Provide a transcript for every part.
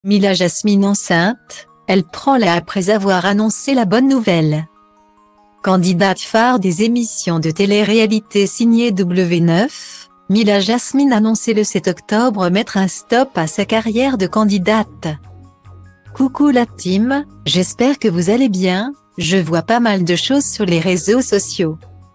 Mila Jasmine enceinte, elle prend la après avoir annoncé la bonne nouvelle. Candidate phare des émissions de télé-réalité signée W9, Mila Jasmine a annoncé le 7 octobre mettre un stop à sa carrière de candidate. Coucou la team, j'espère que vous allez bien, je vois pas mal de choses sur les réseaux sociaux.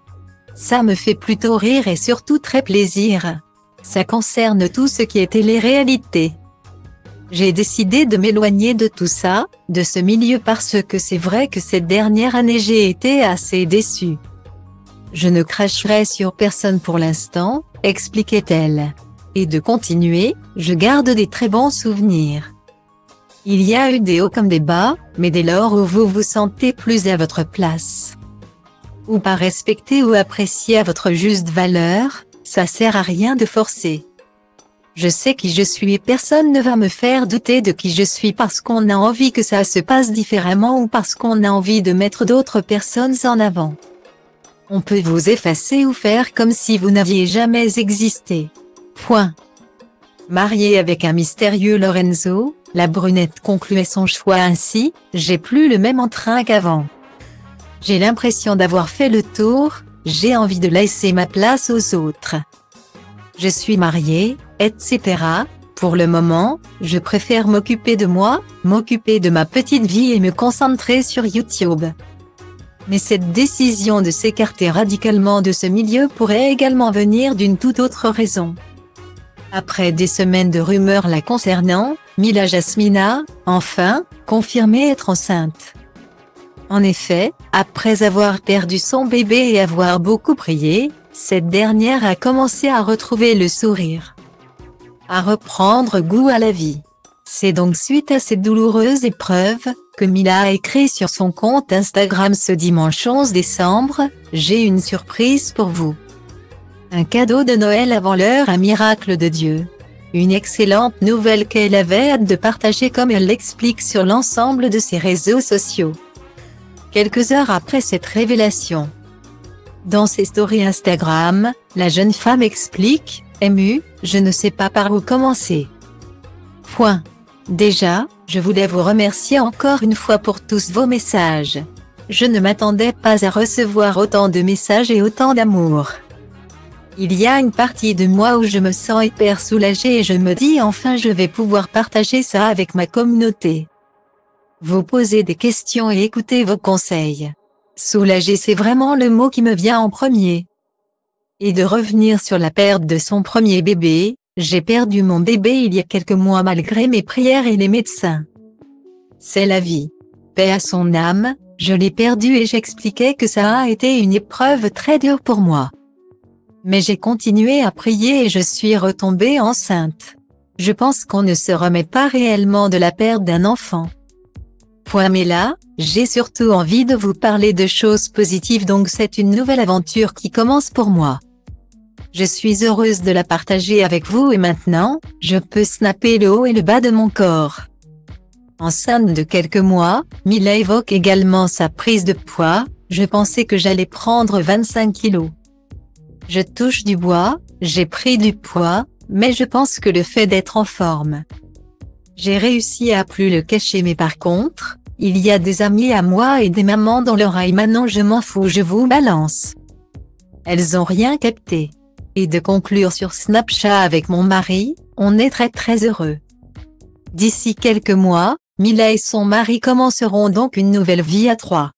Ça me fait plutôt rire et surtout très plaisir. Ça concerne tout ce qui est télé-réalité. J'ai décidé de m'éloigner de tout ça, de ce milieu parce que c'est vrai que cette dernière année j'ai été assez déçue. Je ne cracherai sur personne pour l'instant, expliquait-elle. Et de continuer, je garde des très bons souvenirs. Il y a eu des hauts comme des bas, mais dès lors où vous vous sentez plus à votre place, ou pas respecté ou apprécié à votre juste valeur, ça sert à rien de forcer. Je sais qui je suis et personne ne va me faire douter de qui je suis parce qu'on a envie que ça se passe différemment ou parce qu'on a envie de mettre d'autres personnes en avant. On peut vous effacer ou faire comme si vous n'aviez jamais existé. Point. Mariée avec un mystérieux Lorenzo, la brunette concluait son choix ainsi, j'ai plus le même entrain qu'avant. J'ai l'impression d'avoir fait le tour, j'ai envie de laisser ma place aux autres. Je suis mariée, etc. Pour le moment, je préfère m'occuper de moi, m'occuper de ma petite vie et me concentrer sur YouTube. Mais cette décision de s'écarter radicalement de ce milieu pourrait également venir d'une toute autre raison. Après des semaines de rumeurs la concernant, Mila Jasmine a, enfin, confirmé être enceinte. En effet, après avoir perdu son bébé et avoir beaucoup prié, cette dernière a commencé à retrouver le sourire, à reprendre goût à la vie. C'est donc suite à cette douloureuse épreuve, que Mila a écrit sur son compte Instagram ce dimanche 11 décembre, « J'ai une surprise pour vous. Un cadeau de Noël avant l'heure, un miracle de Dieu. Une excellente nouvelle qu'elle avait hâte de partager comme elle l'explique sur l'ensemble de ses réseaux sociaux. » Quelques heures après cette révélation, dans ses stories Instagram, la jeune femme explique, émue, « Je ne sais pas par où commencer. Point. Déjà, je voulais vous remercier encore une fois pour tous vos messages. Je ne m'attendais pas à recevoir autant de messages et autant d'amour. Il y a une partie de moi où je me sens hyper soulagée et je me dis enfin je vais pouvoir partager ça avec ma communauté. Vous posez des questions et écoutez vos conseils. Soulagée, c'est vraiment le mot qui me vient en premier. Et de revenir sur la perte de son premier bébé, j'ai perdu mon bébé il y a quelques mois malgré mes prières et les médecins. C'est la vie. Paix à son âme, je l'ai perdu et j'expliquais que ça a été une épreuve très dure pour moi. Mais j'ai continué à prier et je suis retombée enceinte. Je pense qu'on ne se remet pas réellement de la perte d'un enfant. Mais là, j'ai surtout envie de vous parler de choses positives donc c'est une nouvelle aventure qui commence pour moi. Je suis heureuse de la partager avec vous et maintenant, je peux snapper le haut et le bas de mon corps. Enceinte de quelques mois, Mila évoque également sa prise de poids, je pensais que j'allais prendre 25 kilos. Je touche du bois, j'ai pris du poids, mais je pense que le fait d'être en forme. J'ai réussi à plus le cacher mais par contre, il y a des amis à moi et des mamans dans l'oreille maintenant je m'en fous je vous balance. Elles ont rien capté. Et de conclure sur Snapchat avec mon mari, on est très heureux. D'ici quelques mois, Mila et son mari commenceront donc une nouvelle vie à trois.